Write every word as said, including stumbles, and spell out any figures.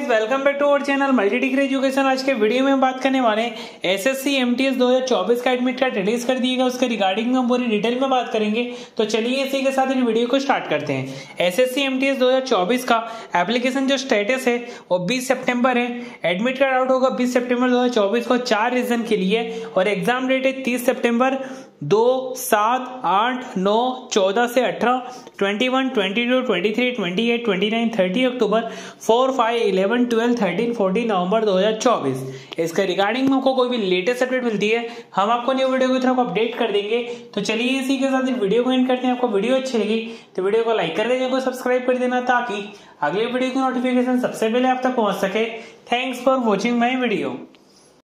Guys, welcome back to our channel multi degree education. आज के video में हम बात करने वाले हैं एसएससी एमटीएस दो हज़ार चौबीस का एडमिट कार्ड रिलीज कर दिएगा, उसके रिगार्डिंग में हम पूरी डिटेल में बात करेंगे। तो चलिए इसी के साथ इन वीडियो को स्टार्ट करते हैं। एसएससी एमटीएस दो हज़ार चौबीस का एप्लीकेशन जो स्टेटस है वो बीस सितंबर है। एडमिट कार्ड आउट होगा बीस सितंबर दो हज़ार चौबीस को चार रीजन के लिए, और एग्जाम डेट है तीस सितंबर, दो, सात, आठ, नौ, चौदह से अठारह, इक्कीस, बाईस, तेईस, अट्ठाईस, उनतीस, तीस अक्टूबर, चार, पाँच, ग्यारह, बारह, तेरह, चौदह नवंबर दो हज़ार चौबीस। इसके रिगार्डिंग में आपको कोई भी लेटेस्ट अपडेट मिलती है हम आपको न्यू वीडियो की तरफ अपडेट कर देंगे। तो चलिए इसी के साथ इस वीडियो को एंड करते हैं। आपको वीडियो अच्छी लगी तो वीडियो को लाइक कर देना, सब्सक्राइब कर देना ताकि अगले वीडियो की नोटिफिकेशन सबसे पहले आप तक पहुंच सके। Thanks for watching my video.